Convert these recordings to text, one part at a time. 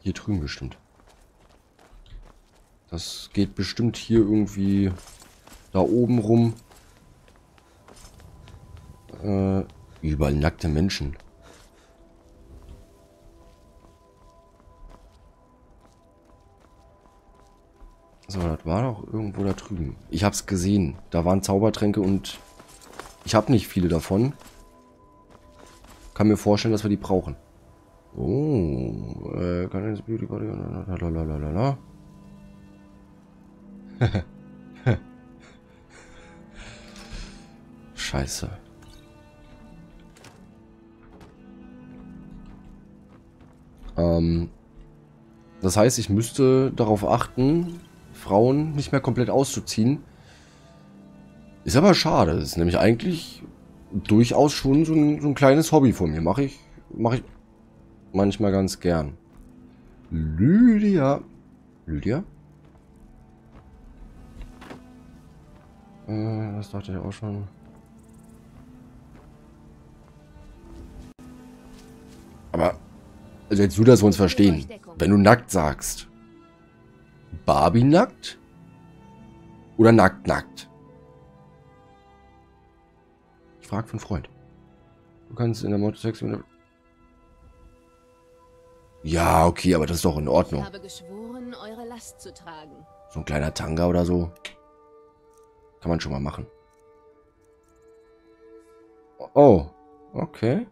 Hier drüben bestimmt. Das geht bestimmt hier irgendwie da oben rum. Überall nackte Menschen. So, das war doch irgendwo da drüben. Ich hab's gesehen. Da waren Zaubertränke und ich habe nicht viele davon. Kann mir vorstellen, dass wir die brauchen. Oh, kann ich das Beauty Body? Lalalala. Scheiße. Das heißt, ich müsste darauf achten, Frauen nicht mehr komplett auszuziehen. Ist aber schade. Das ist nämlich eigentlich durchaus schon so ein kleines Hobby von mir. Mache ich manchmal ganz gern. Lydia. Lydia? Das dachte ich auch schon. Aber, also jetzt nur, dass wir uns verstehen. Wenn du nackt sagst, Barbie nackt? Oder nackt nackt? Ich frage für einen Freund. Du kannst in der Motosex... Ja, okay, aber das ist doch in Ordnung. Ich habe geschworen, eure Last zu tragen. So ein kleiner Tanga oder so. Kann man schon mal machen. Oh, okay.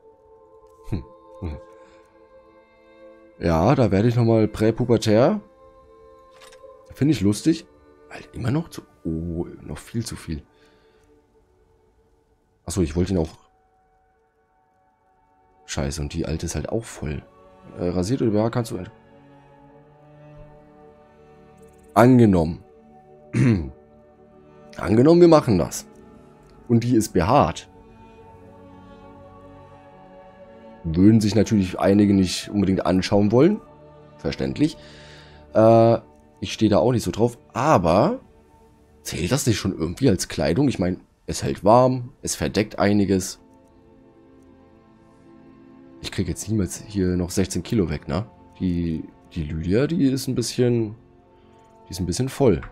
Ja, da werde ich nochmal präpubertär. Finde ich lustig. Halt immer noch zu... Oh, noch viel zu viel. Achso, ich wollte ihn auch... Scheiße, und die alte ist halt auch voll. Rasiert oder kannst du... Angenommen. Angenommen, wir machen das. Und die ist behaart. Würden sich natürlich einige nicht unbedingt anschauen wollen. Verständlich. Ich stehe da auch nicht so drauf. Aber zählt das nicht schon irgendwie als Kleidung? Ich meine, es hält warm, es verdeckt einiges. Ich kriege jetzt niemals hier noch 16 Kilo weg, ne? Die Lydia, die ist ein bisschen voll.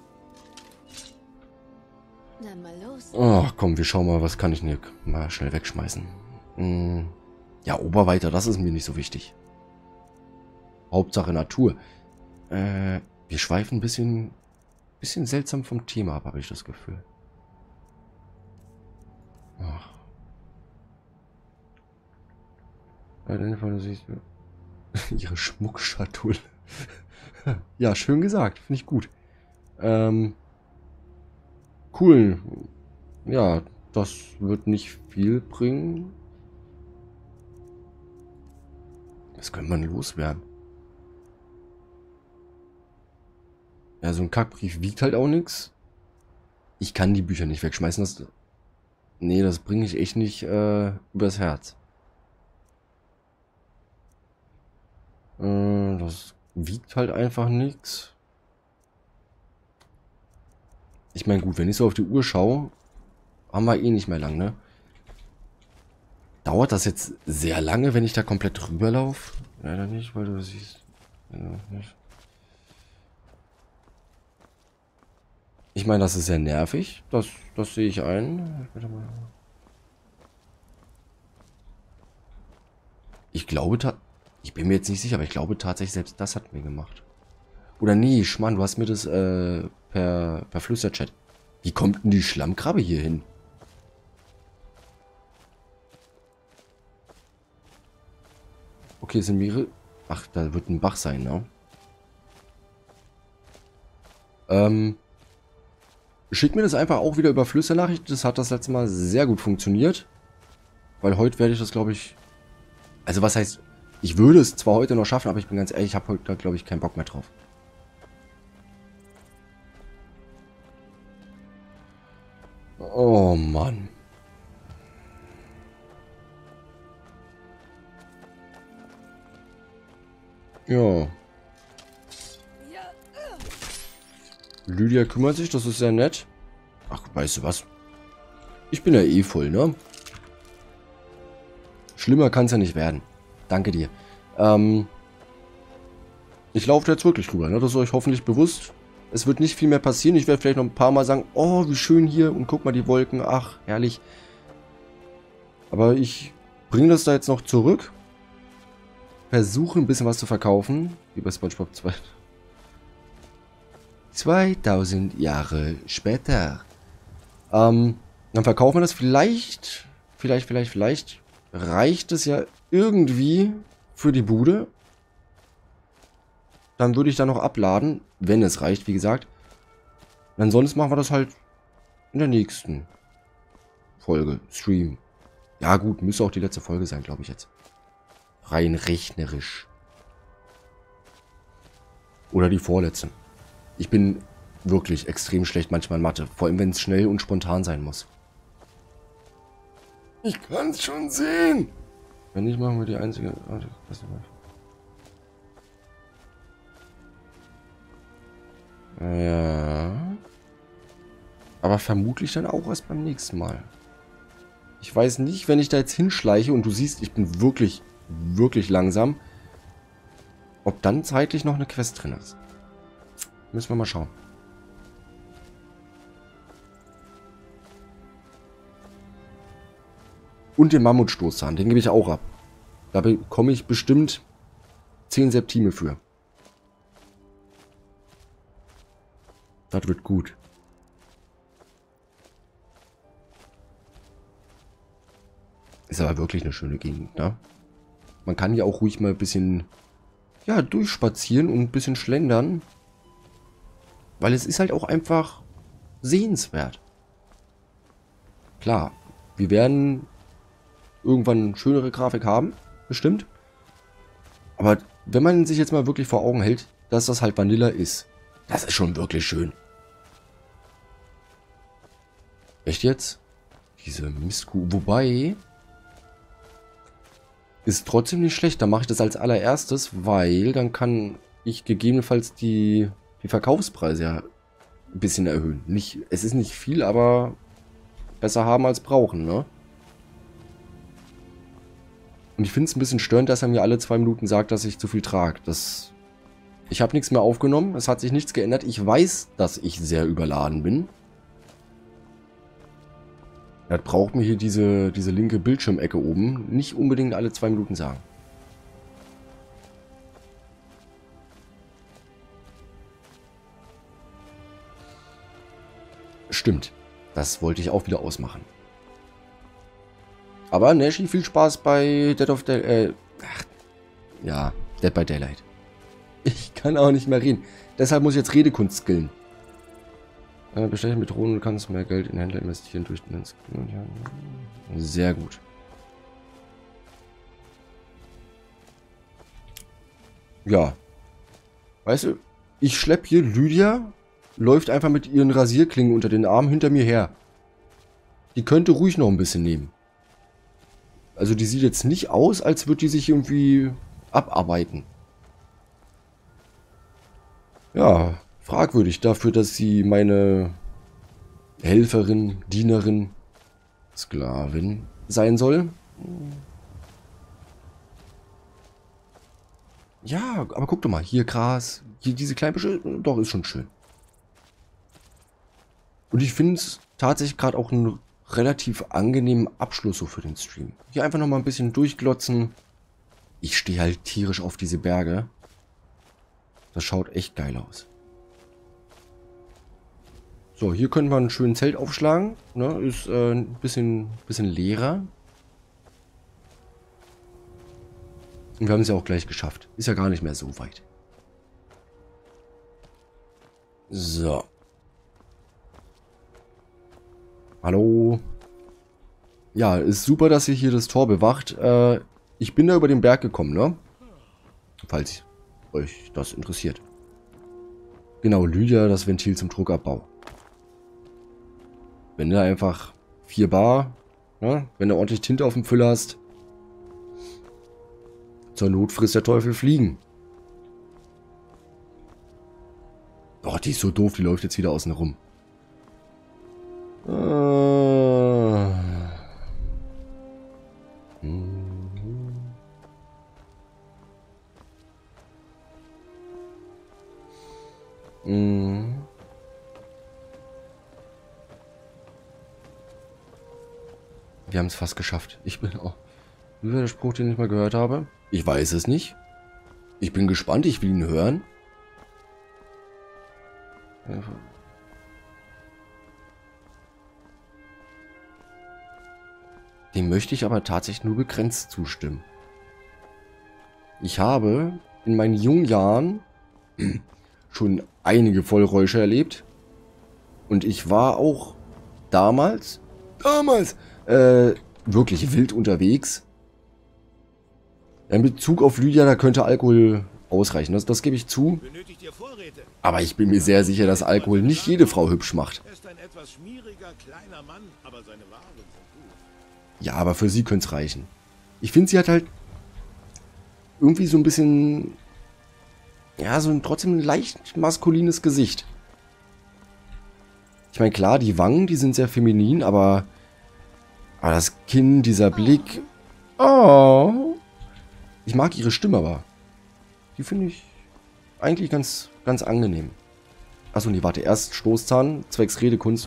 Dann mal los. Ach komm, wir schauen mal, was kann ich denn hier mal schnell wegschmeißen. Ja, Oberweite, das ist mir nicht so wichtig. Hauptsache Natur. Wir schweifen ein bisschen seltsam vom Thema ab, habe ich das Gefühl. Ach. Ja, dann du siehst ihre Schmuckschatulle. Ja, schön gesagt. Finde ich gut. Cool. Ja, das wird nicht viel bringen. Das könnte man loswerden. Ja, so ein Kackbrief wiegt halt auch nichts. Ich kann die Bücher nicht wegschmeißen. Nee, das bringe ich echt nicht übers Herz. Das wiegt halt einfach nichts. Ich meine, gut, wenn ich so auf die Uhr schaue, haben wir eh nicht mehr lang, ne? Dauert das jetzt sehr lange, wenn ich da komplett drüber laufe? Leider nicht, weil du siehst. Nicht. Ich meine, das ist sehr nervig. Das sehe ich ein. Ich glaube, ich bin mir jetzt nicht sicher, aber ich glaube tatsächlich, selbst das hat mir gemacht. Oder nee, Schmarrn, du hast mir das per Flüsterchat. Wie kommt denn die Schlammkrabbe hier hin? Okay, es sind mehrere. Ach, da wird ein Bach sein, ne? Schick mir das einfach auch wieder über Flüsternachrichten. Das hat das letzte Mal sehr gut funktioniert. Weil heute werde ich das, glaube ich... Also was heißt... Ich würde es zwar heute noch schaffen, aber ich bin ganz ehrlich, ich habe heute, glaube ich, keinen Bock mehr drauf. Oh Mann. Ja. Lydia kümmert sich, das ist sehr nett. Ach, weißt du was? Ich bin ja eh voll, ne? Schlimmer kann es ja nicht werden. Danke dir. Ich laufe jetzt wirklich rüber, ne? Das ist euch hoffentlich bewusst. Es wird nicht viel mehr passieren. Ich werde vielleicht noch ein paar Mal sagen, oh, wie schön hier und guck mal die Wolken. Ach, herrlich. Aber ich bringe das da jetzt noch zurück. Versuche ein bisschen was zu verkaufen. Wie bei SpongeBob 2. 2000 Jahre später. Dann verkaufen wir das. Vielleicht reicht es ja irgendwie für die Bude. Dann würde ich da noch abladen, wenn es reicht, wie gesagt. Und ansonsten machen wir das halt in der nächsten Folge, Stream. Ja gut, müsste auch die letzte Folge sein, glaube ich jetzt. Rein rechnerisch. Oder die vorletzte. Ich bin wirklich extrem schlecht manchmal in Mathe. Vor allem, wenn es schnell und spontan sein muss. Ich kann es schon sehen. Wenn nicht, machen wir die einzige... Ja. Aber vermutlich dann auch erst beim nächsten Mal. Ich weiß nicht, wenn ich da jetzt hinschleiche und du siehst, ich bin wirklich, wirklich langsam, ob dann zeitlich noch eine Quest drin ist. Müssen wir mal schauen. Und den Mammutstoßzahn, den gebe ich auch ab. Da bekomme ich bestimmt 10 Septime für. Das wird gut. Ist aber wirklich eine schöne Gegend, ne? Man kann ja auch ruhig mal ein bisschen, ja, durchspazieren und ein bisschen schlendern. Weil es ist halt auch einfach sehenswert. Klar, wir werden irgendwann schönere Grafik haben, bestimmt. Aber wenn man sich jetzt mal wirklich vor Augen hält, dass das halt Vanilla ist, das ist schon wirklich schön. Echt jetzt? Diese Mistkuh. Wobei, ist trotzdem nicht schlecht. Dann mache ich das als allererstes, weil dann kann ich gegebenenfalls die Verkaufspreise ja ein bisschen erhöhen. Es ist nicht viel, aber besser haben als brauchen, ne? Und ich finde es ein bisschen störend, dass er mir alle 2 Minuten sagt, dass ich zu viel trage. Ich habe nichts mehr aufgenommen, es hat sich nichts geändert. Ich weiß, dass ich sehr überladen bin. Das braucht mir hier diese linke Bildschirmecke oben nicht unbedingt alle 2 Minuten sagen. Stimmt. Das wollte ich auch wieder ausmachen. Aber Nashi, viel Spaß bei Dead by Daylight. Ich kann auch nicht mehr reden. Deshalb muss ich jetzt Redekunst skillen. Bestell mit Drohnen und kannst mehr Geld in Händler investieren durch den Skill. Sehr gut. Ja. Weißt du, ich schlepp hier Lydia, läuft einfach mit ihren Rasierklingen unter den Armen hinter mir her. Die könnte ruhig noch ein bisschen nehmen. Also die sieht jetzt nicht aus, als würde die sich irgendwie abarbeiten. Ja, fragwürdig dafür, dass sie meine Helferin, Dienerin, Sklavin sein soll. Ja, aber guck doch mal, hier Gras, hier diese kleinen Büsche, doch, ist schon schön. Und ich finde es tatsächlich gerade auch einen relativ angenehmen Abschluss so für den Stream. Hier einfach nochmal ein bisschen durchglotzen. Ich stehe halt tierisch auf diese Berge. Das schaut echt geil aus. So, hier können wir einen schönen Zelt aufschlagen. Ne, ist ein bisschen leerer. Und wir haben es ja auch gleich geschafft. Ist ja gar nicht mehr so weit. So. Hallo. Ja, ist super, dass ihr hier das Tor bewacht. Ich bin da über den Berg gekommen, ne? Falls euch das interessiert. Genau, Lydia, das Ventil zum Druckabbau. Wenn du einfach 4 Bar, ne? Wenn du ordentlich Tinte auf dem Füller hast, zur Not frisst der Teufel Fliegen. Oh, die ist so doof, die läuft jetzt wieder außen rum. Mhm. Wir haben es fast geschafft. Ich bin auch... Wie war der Spruch, den ich mal gehört habe? Ich weiß es nicht. Ich bin gespannt, ich will ihn hören. Dem möchte ich aber tatsächlich nur begrenzt zustimmen. Ich habe in meinen jungen Jahren schon einige Vollräusche erlebt. Und ich war auch damals wirklich wild unterwegs. In Bezug auf Lydia, da könnte Alkohol ausreichen. Das gebe ich zu. Aber ich bin mir sehr sicher, dass Alkohol nicht jede Frau hübsch macht. Ja, aber für sie könnte es reichen. Ich finde, sie hat halt irgendwie so ein bisschen... Ja, so trotzdem ein leicht maskulines Gesicht. Ich meine, klar, die Wangen, die sind sehr feminin, aber das Kinn, dieser Blick... Oh... Ich mag ihre Stimme aber. Die finde ich eigentlich ganz angenehm. Achso, nee, warte. Erst Stoßzahn, zwecks Redekunst.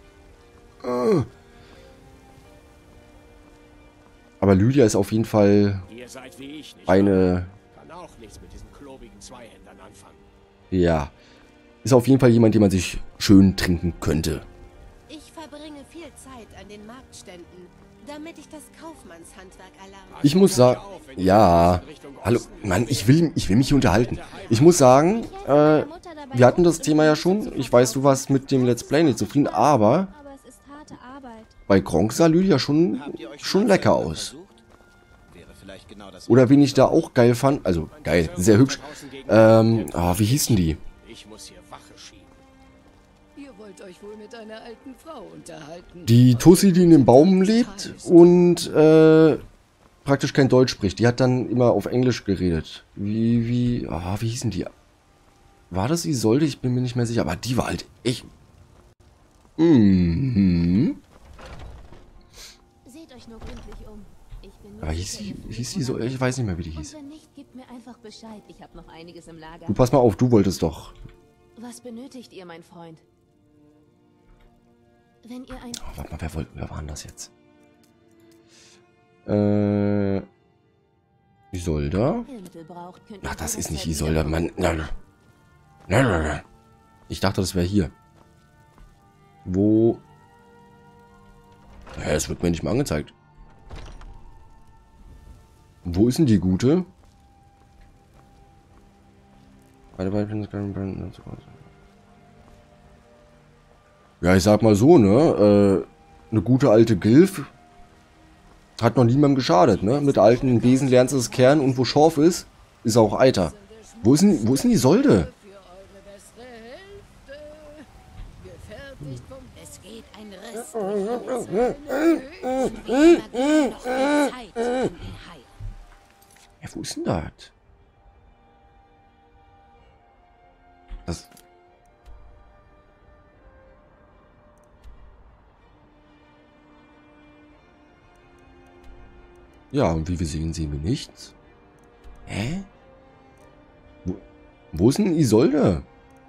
Aber Lydia ist auf jeden Fall eine... Kann auch nichts mit diesen klobigen Zweihändern anfangen. Ja. Ist auf jeden Fall jemand, den man sich schön trinken könnte. Ich verbringe viel Zeit an den Marktständen, damit ich das Kaufmannshandwerk erlerne. Ich muss sagen... Ja. Hallo, Mann, ich will mich hier unterhalten. Ich muss sagen, wir hatten das Thema ja schon. Ich weiß, du warst mit dem Let's Play nicht zufrieden, aber bei Gronkh sah Lydia schon lecker aus. Oder wen ich da auch geil fand, also geil, sehr hübsch. Wie hießen die? Ich muss hier Wache schieben. Ihr wollt euch wohl mit einer alten Frau unterhalten. Die Tussi, die in dem Baum lebt und praktisch kein Deutsch spricht. Die hat dann immer auf Englisch geredet. Wie hießen die? War das Isolde? Ich bin mir nicht mehr sicher. Aber die war halt echt... Mhm. Seht euch nur gründlich um. Ich bin Aber hieß die so? Ich weiß nicht mehr, wie die hieß. Und wenn nicht, gebt mir einfach Bescheid. Ich habe noch einiges im Lager. Du, pass mal auf, du wolltest doch. Was benötigt ihr, mein Freund? Wenn ihr ein... Oh, warte mal, wer war denn das jetzt? Isolda? Heilmittel braucht, könnt ihr Ach, das ist nicht jederzeit Isolda, Mann. Nein. Ich dachte, das wäre hier. Wo? Ja, es wird mir nicht mal angezeigt. Wo ist denn die Gute? Ja, ich sag mal so, ne? Eine gute alte Gilf hat noch niemandem geschadet, ne? Mit alten Besen lernst du das Kern und wo Schorf ist auch Eiter. Wo ist denn die Isolde? Es geht ein Riss. Ja, wo ist denn das? Ja, und wie wir sehen wir nichts. Hä? Wo ist denn Isolde?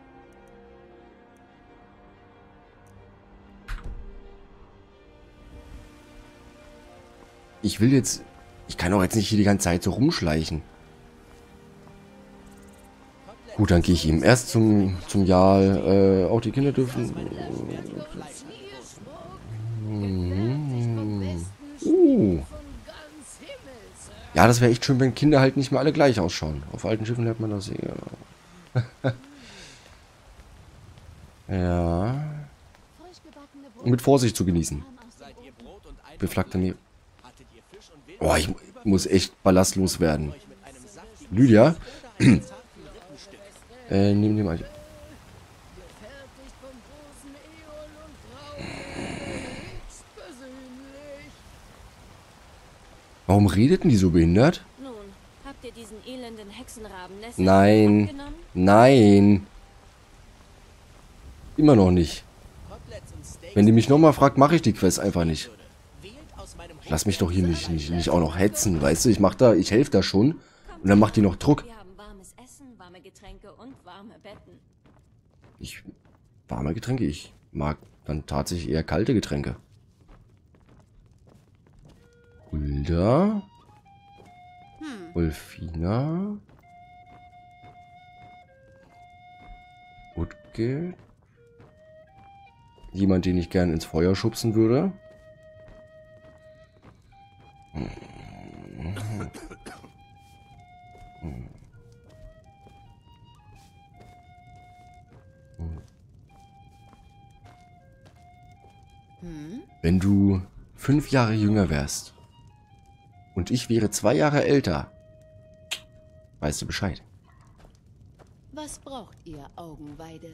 Ich kann auch jetzt nicht hier die ganze Zeit so rumschleichen. Gut, dann gehe ich ihm erst zum Jahr. Auch die Kinder dürfen... Ja, das wäre echt schön, wenn Kinder halt nicht mehr alle gleich ausschauen. Auf alten Schiffen lernt man das eher. Ja. Mit Vorsicht zu genießen. Beflaggte Nähe. Oh, ich muss echt ballastlos werden. Lydia? Nimm den mal. Warum redeten die so behindert? Nun, habt ihr diesen elenden Hexenraben Nein. Nein. Immer noch nicht. Wenn die mich nochmal fragt, mache ich die Quest einfach nicht. Lass mich doch hier nicht auch noch hetzen, weißt du? Ich helfe da schon. Und dann macht die noch Druck. Wir haben warmes Essen, warme Getränke und warme Betten. Warme Getränke, ich mag dann tatsächlich eher kalte Getränke. Hulda. Wolfina. Utke. Jemand, den ich gern ins Feuer schubsen würde. Wenn du 5 Jahre jünger wärst und ich wäre 2 Jahre älter, weißt du Bescheid. Was braucht ihr, Augenweide?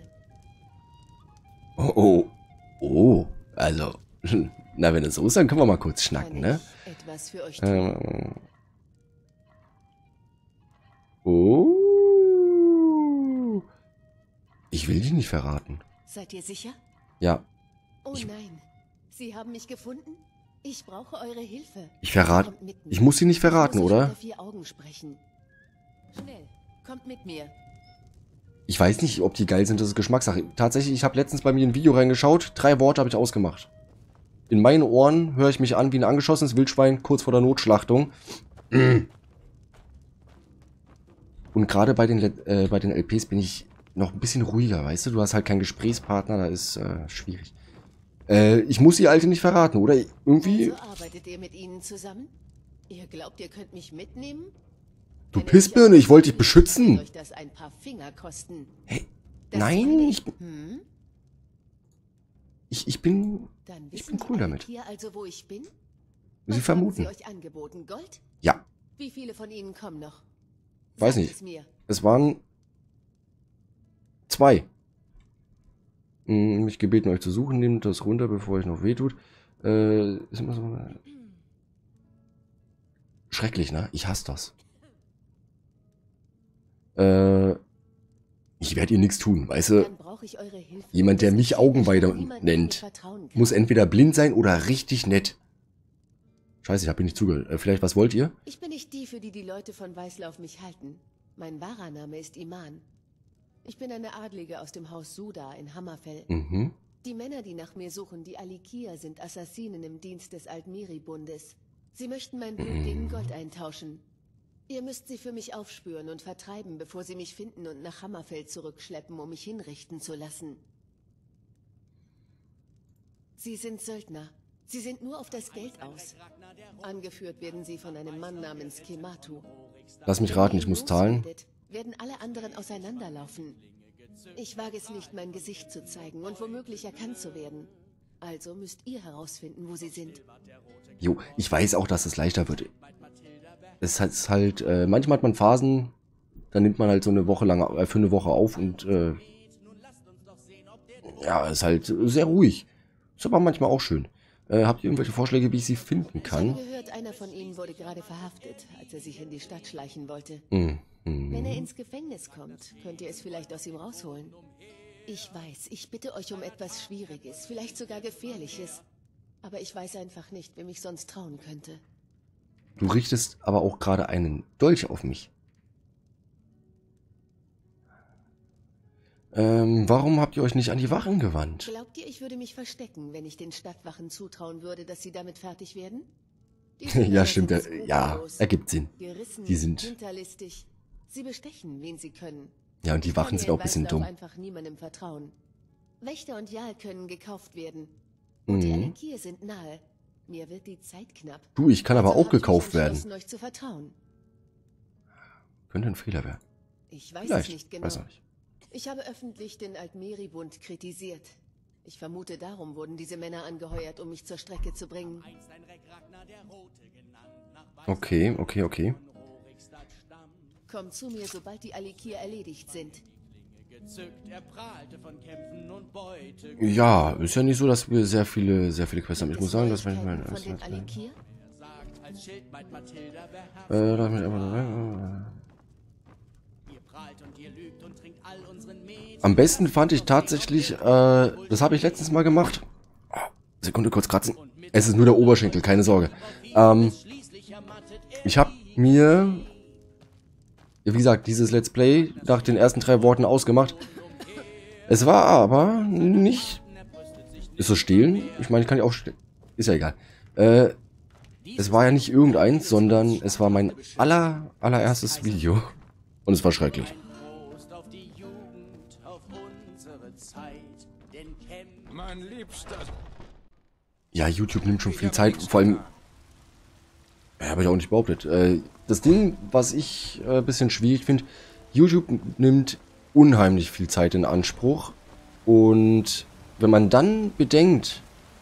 Oh, also, na, wenn es so ist, dann können wir mal kurz schnacken, ne? Etwas für euch tun? Oh. Ich will dich nicht verraten. Seid ihr sicher? Ja. Oh nein, Sie haben mich gefunden? Ich brauche eure Hilfe. Ich verrate. Ich muss sie nicht verraten, ich muss oder? unter 4 Augen sprechen. Schnell, kommt mit mir. Ich weiß nicht, ob die geil sind, das ist Geschmackssache. Tatsächlich, ich habe letztens bei mir ein Video reingeschaut. 3 Worte habe ich ausgemacht. In meinen Ohren höre ich mich an wie ein angeschossenes Wildschwein kurz vor der Notschlachtung. Und gerade bei den LPs bin ich noch ein bisschen ruhiger, weißt du? Du hast halt keinen Gesprächspartner, da ist schwierig. Ich muss die Alte nicht verraten, oder? Irgendwie... Also arbeitet ihr mit ihnen zusammen? Ihr glaubt, ihr könnt mich mitnehmen? Du Pissbirne, ich wollte dich beschützen. Euch das ein paar Finger kosten. Hey, Das nein, meine ich bin Dann ich wissen bin cool die damit. Hier also, wo ich bin? Sie Was vermuten. haben sie euch angeboten? Gold? Ja, Wie viele von ihnen kommen noch? weiß Sagt nicht. es mir. Es waren 2. Mich gebeten, euch zu suchen. Nehmt das runter, bevor euch noch wehtut. Ist immer so... Schrecklich, ne? Ich hasse das. Ich werde ihr nichts tun, weißt du? Dann brauche ich eure Hilfe. Jemand, der mich Augenweide Niemand, nennt, dem ihr vertrauen kann. muss entweder blind sein oder richtig nett. Scheiße, ich habe hier nicht zugehört. Vielleicht, was wollt ihr? Ich bin nicht die, für die die Leute von Weißlauf mich halten. Mein wahrer Name ist Iman. Ich bin eine Adlige aus dem Haus Suda in Hammerfell. Mhm. Die Männer, die nach mir suchen, die Alikia, sind Assassinen im Dienst des Altmiri-Bundes. Sie möchten mein Blut gegen Gold eintauschen. Ihr müsst sie für mich aufspüren und vertreiben, bevor sie mich finden und nach Hammerfell zurückschleppen, um mich hinrichten zu lassen. Sie sind Söldner. Sie sind nur auf das Geld aus. Angeführt werden sie von einem Mann namens Kematu. Lass mich raten, ich muss zahlen. Loswerdet, werden alle anderen auseinanderlaufen. Ich wage es nicht, mein Gesicht zu zeigen und womöglich erkannt zu werden. Also müsst ihr herausfinden, wo sie sind. Jo, ich weiß auch, dass es leichter wird. Es ist halt, manchmal hat man Phasen, da nimmt man halt so eine Woche lang, für eine Woche auf und, ja, ist halt sehr ruhig. Ist aber manchmal auch schön. Habt ihr irgendwelche Vorschläge, wie ich sie finden Ich kann? habe gehört, einer von ihnen wurde gerade verhaftet, als er sich in die Stadt schleichen wollte. Mhm. Wenn er ins Gefängnis kommt, könnt ihr es vielleicht aus ihm rausholen. Ich weiß, ich bitte euch um etwas Schwieriges, vielleicht sogar Gefährliches. Aber ich weiß einfach nicht, wem ich sonst trauen könnte. Du richtest aber auch gerade einen Dolch auf mich. Warum habt ihr euch nicht an die Wachen gewandt? Glaubt ihr, ich würde mich verstecken, wenn ich den Stadtwachen zutrauen würde, dass sie damit fertig werden? Diese Ja, Männer stimmt. sind Ja, skrupellos, ergibt Sinn. gerissen, Die sind... hinterlistig. Sie bestechen, wen sie können. Ja, und die Ich kann Wachen hier sind auch in ein bisschen Weißlauf dumm. einfach niemandem vertrauen. Wächter und Jarl können gekauft werden. Und die Alikir sind nahe. Mir wird die Zeit knapp. Du, ich kann aber Also auch habe ich mich gekauft werden. entschlossen, euch zu vertrauen. Könnte ein Fehler werden. Ich weiß Vielleicht, es nicht genau. weiß auch nicht. Ich habe öffentlich den Altmeri-Bund kritisiert. Ich vermute, darum wurden diese Männer angeheuert, um mich zur Strecke zu bringen. Okay, okay, okay. Kommt zu mir, sobald die Alikir erledigt sind. Ja, ist ja nicht so, dass wir sehr viele Quests haben. Ich muss sagen, dass wenn ich meine... Von den Alikir? Lass mich einfach... Am besten fand ich tatsächlich, das habe ich letztens mal gemacht. Sekunde, kurz kratzen. Es ist nur der Oberschenkel, keine Sorge. Ich habe mir, wie gesagt, dieses Let's Play nach den ersten 3 Worten ausgemacht. Es war aber nicht... Ist das Stehlen? Ich meine, ich kann ja auch... Ist ja egal. Es war ja nicht irgendeins, sondern es war mein allererstes Video. Und es war schrecklich. Ja, YouTube nimmt schon viel Zeit. Vor allem... Ja, habe ich auch nicht behauptet. Das Ding, was ich ein bisschen schwierig finde, YouTube nimmt unheimlich viel Zeit in Anspruch. Und wenn man dann bedenkt,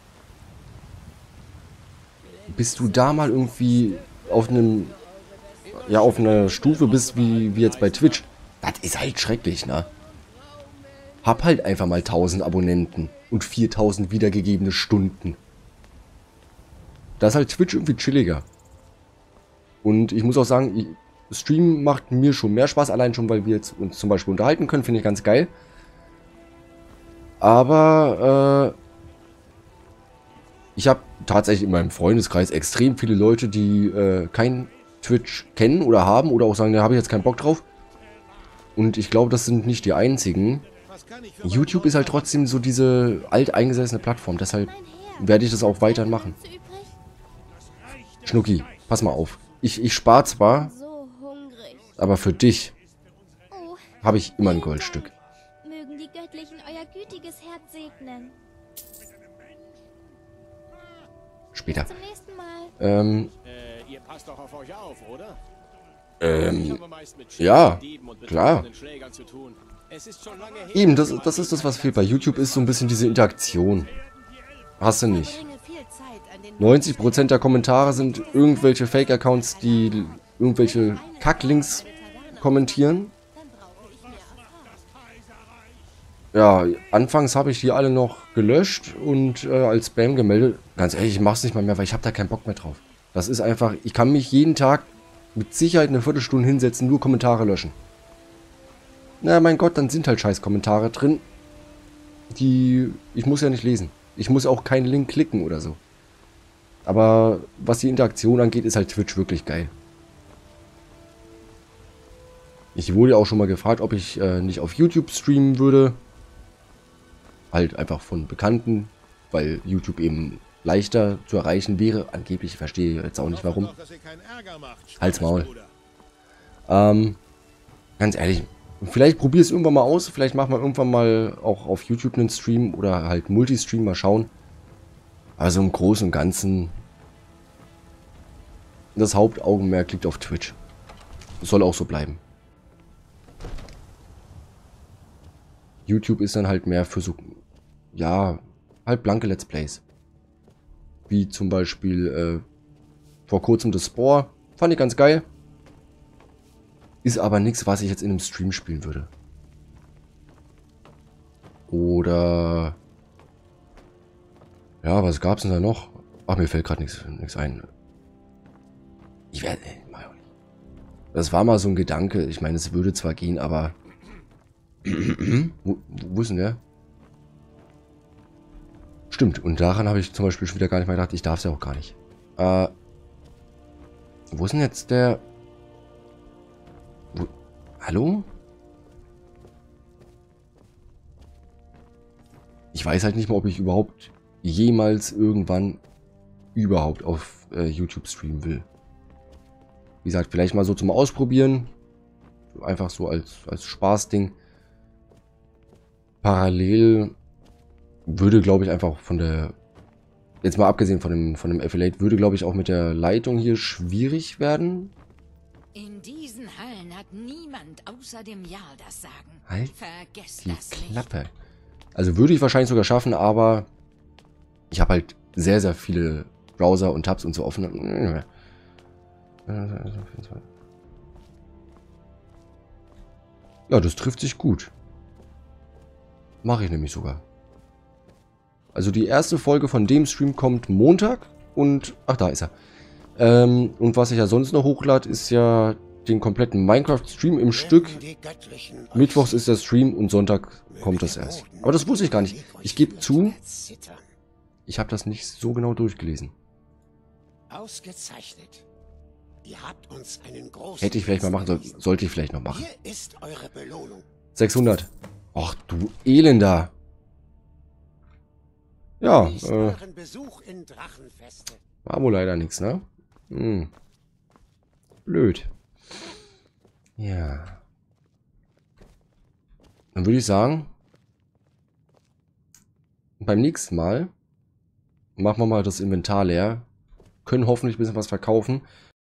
bis du da mal irgendwie auf einem, ja, auf einer Stufe bist, wie jetzt bei Twitch, das ist halt schrecklich, ne? Hab halt einfach mal 1000 Abonnenten und 4000 wiedergegebene Stunden. Da ist halt Twitch irgendwie chilliger. Und ich muss auch sagen, Stream macht mir schon mehr Spaß, allein schon, weil wir jetzt uns zum Beispiel unterhalten können, finde ich ganz geil. Aber ich habe tatsächlich in meinem Freundeskreis extrem viele Leute, die kein Twitch kennen oder haben oder auch sagen, da habe ich jetzt keinen Bock drauf. Und ich glaube, das sind nicht die einzigen. YouTube ist halt trotzdem so diese alteingesessene Plattform, deshalb werde ich das auch weiterhin machen. Schnucki, pass mal auf. Ich spare zwar, aber für dich habe ich immer ein Goldstück. Mögen die Göttlichen euer gütiges Herz segnen. Später. Zum nächsten Mal. Ihr passt doch auf euch auf, oder? Ja, klar. Eben, das ist das, was fehlt bei YouTube, ist so ein bisschen diese Interaktion. Hast du nicht. 90% der Kommentare sind irgendwelche Fake-Accounts, die irgendwelche Kacklinks kommentieren. Ja, anfangs habe ich die alle noch gelöscht und als Spam gemeldet. Ganz ehrlich, ich mache es nicht mal mehr, weil ich habe da keinen Bock mehr drauf. Das ist einfach, ich kann mich jeden Tag mit Sicherheit eine Viertelstunde hinsetzen, nur Kommentare löschen. Na, mein Gott, dann sind halt scheiß Kommentare drin, die ich muss ja nicht lesen. Ich muss auch keinen Link klicken oder so. Aber was die Interaktion angeht, ist halt Twitch wirklich geil. Ich wurde auch schon mal gefragt, ob ich nicht auf YouTube streamen würde. Halt einfach von Bekannten, weil YouTube eben leichter zu erreichen wäre. Angeblich, verstehe ich jetzt auch nicht warum. Halt's Maul. Ganz ehrlich, vielleicht probier es irgendwann mal aus. Vielleicht machen wir irgendwann mal auch auf YouTube einen Stream oder halt Multistream, mal schauen. Also im Großen und Ganzen, das Hauptaugenmerk liegt auf Twitch. Das soll auch so bleiben. YouTube ist dann halt mehr für so, ja, halt blanke Let's Plays. Wie zum Beispiel vor kurzem das Spore. Fand ich ganz geil. Ist aber nichts, was ich jetzt in einem Stream spielen würde. Oder... Ja, was gab's denn da noch? Ach, mir fällt gerade nichts ein. Ich werde... Das war mal so ein Gedanke. Ich meine, es würde zwar gehen, aber... wo ist denn der? Stimmt, und daran habe ich zum Beispiel schon wieder gar nicht mehr gedacht. Ich darf es ja auch gar nicht. Wo ist denn jetzt der... Hallo? Ich weiß halt nicht mal, ob ich überhaupt jemals irgendwann überhaupt auf YouTube streamen will. Wie gesagt, vielleicht mal so zum Ausprobieren. Einfach so als Spaßding. Parallel würde, glaube ich, einfach von der... Jetzt mal abgesehen von dem Affiliate, würde, glaube ich, auch mit der Leitung hier schwierig werden. In diesen Hallen hat niemand außer dem Jarl das Sagen. Halt Vergesst die das nicht. Klappe. Also würde ich wahrscheinlich sogar schaffen, aber ich habe halt sehr, sehr viele Browser und Tabs und so offen. Ja, das trifft sich gut. Mache ich nämlich sogar. Also die erste Folge von dem Stream kommt Montag und... Ach, da ist er. Und was ich ja sonst noch hochlade, ist ja den kompletten Minecraft-Stream im Stück. Mittwochs ist der Stream und Sonntag kommt das erst. Aber das wusste ich gar nicht. Ich gebe zu, ich habe das nicht so genau durchgelesen. Ausgezeichnet. Ihr habt uns einen großen... Hätte ich vielleicht mal machen sollen. Sollte ich vielleicht noch machen. Hier ist eure Belohnung. 600. Ach du Elender. Ja, Euren Besuch in Drachenfeste. war wohl leider nichts, ne? Hm. Blöd. Ja. Dann würde ich sagen, beim nächsten Mal machen wir mal das Inventar leer. Können hoffentlich ein bisschen was verkaufen.